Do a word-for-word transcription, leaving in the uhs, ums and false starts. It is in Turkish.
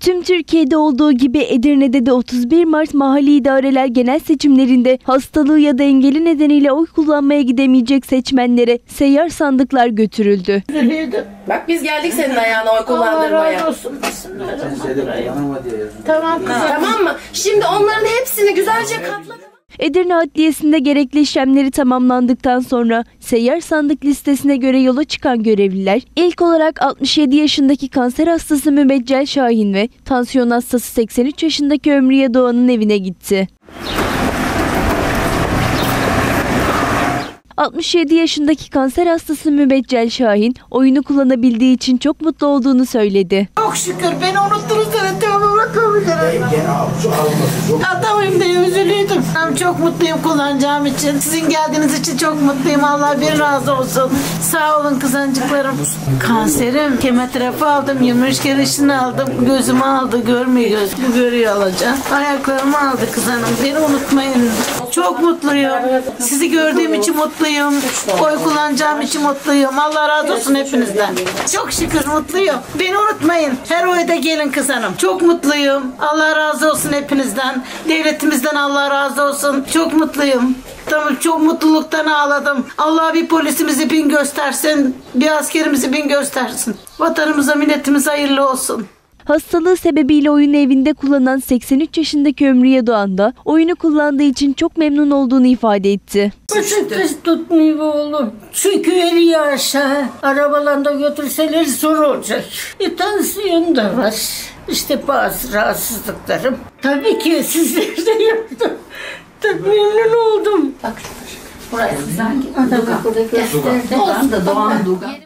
Tüm Türkiye'de olduğu gibi Edirne'de de otuz bir Mart Mahalli İdareler Genel Seçimlerinde hastalığı ya da engeli nedeniyle oy kullanmaya gidemeyecek seçmenlere seyyar sandıklar götürüldü. Bak biz geldik senin ayağına oy kullandırmaya. Tamam kızım. Tamam mı? Şimdi onların hepsini güzelce katla. Edirne Adliyesi'nde gerekli işlemleri tamamlandıktan sonra seyyar sandık listesine göre yola çıkan görevliler ilk olarak altmış yedi yaşındaki kanser hastası Mübeccel Şahin ve tansiyon hastası seksen üç yaşındaki Ömriye Doğan'ın evine gitti. altmış yedi yaşındaki kanser hastası Mübeccel Şahin oyunu kullanabildiği için çok mutlu olduğunu söyledi. Çok şükür beni unuttunuz da tamam bakabilirim. Atamayım diye üzülüyordum. Ben çok mutluyum kullanacağım için. Sizin geldiğiniz için çok mutluyum. Allah bir razı olsun. Sağ olun kızancıklarım. Kanserim. Kemoterapi aldım. yirmi üç kere işini aldım. Gözümü aldı. Görmüyor göz. Bu görüyor alacağım. Ayaklarımı aldı kız hanım. Beni unutmayın. Çok mutluyum. Sizi gördüğüm için mutluyum. Oy kullanacağım için mutluyum. Allah razı olsun hepinizden. Çok şükür mutluyum. Beni unutmayın. Her oyda gelin kız hanım. Çok mutluyum. Allah razı olsun hepinizden. Devletimizden Allah razı olsun. Çok mutluyum. Tamam, çok mutluluktan ağladım. Allah bir polisimizi bin göstersin. Bir askerimizi bin göstersin. Vatanımıza, milletimize hayırlı olsun. Hastalığı sebebiyle oyunu evinde kullanan seksen üç yaşındaki Ömriye Doğan da oyunu kullandığı için çok memnun olduğunu ifade etti. Sıkıntı tutmuyor oğlum. Çünkü eli aşağı. Arabalarında götürseler zor olacak. E, tansiyon da var. İşte bazı rahatsızlıklarım. Tabii ki sizler de yaptım. Tabii memnun oldum. Bak buraya sanki Duga. Olsun da Doğan Duga.